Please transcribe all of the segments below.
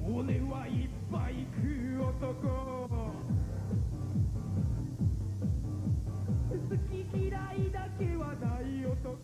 骨はいっぱい食う男、好き嫌いだけはない男。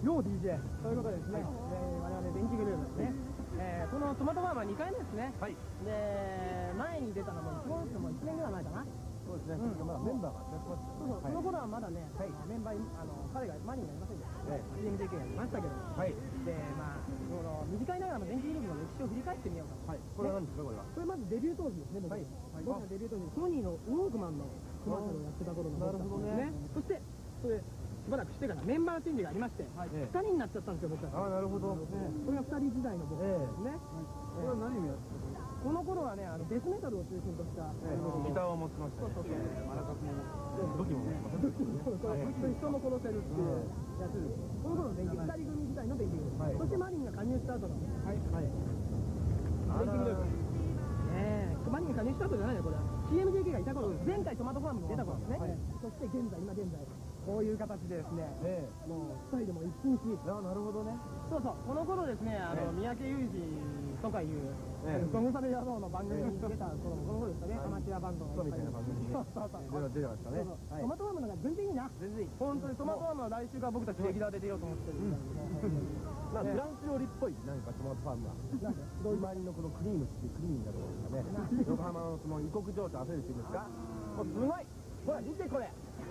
よう DJ そういうことですね、我々電気グループですね、このトマトファームは2回目ですね。はい。で、前に出たのも1年ぐらい前かな。そうですね。まだメンバーが違ってます。そうそう。その頃はまだね、メンバー彼がマニーがいませんでしたね。CM 経験がいましたけど。はい。で、まあその短いながらも電気グループの歴史を振り返ってみようか。はい。これは何ですかこれは。これまずデビュー当時ですね。はい。僕がデビュー当時ソニーのウォークマンのコマーシャルをやってた頃の。なるほどね。そしてそれしばらくしてからメンバーチェンジがありまして、2人になっちゃったんですよ僕たち。ああ、なるほど。これが2人時代の僕ですね。これは何をやってたの？この頃はね、デスメタルを中心としたギターを持ってましたね。そうそうそう。マラカスも武器も持ってました。人も殺せるっていうやつです。この頃の電気2人組時代の電気グループ。そしてマリンが加入した後の電気グループ。マリンが加入した後じゃないのこれは。CMJK がいた頃です。前回トマトファームに出た頃ですね。そして今現在。こういう形でですね、もうスタイルも一品し。なるほどね。そうそう、この頃ですね、三宅裕二とかいう、ソングサル野郎の番組に出た頃もこの頃ですかね、アマチュアバンドの。みたいな番組に。そうそうそう。出てましたね。トマトファームなんか全然いいな。全然いい。本当にトマトファームは来週から僕たちレギュラーで出ようと思ってるんだけど。フランス料理っぽい、なんかトマトファームは。白い周りのこのクリームっていうクリーミーなところですかね。横浜のその異国情緒あふれるっていうんですか。もうすごい。ほら、見てこれ。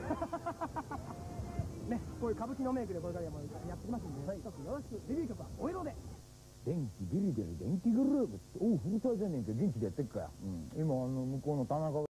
ね、こういう歌舞伎のメイクでこれからもやってきますんで、一つよろしく。デビュー曲はお色で。 電気ビリビリ電気グループって、おう、フルサイズやねんけど元気でやってっかや。今向こうの田中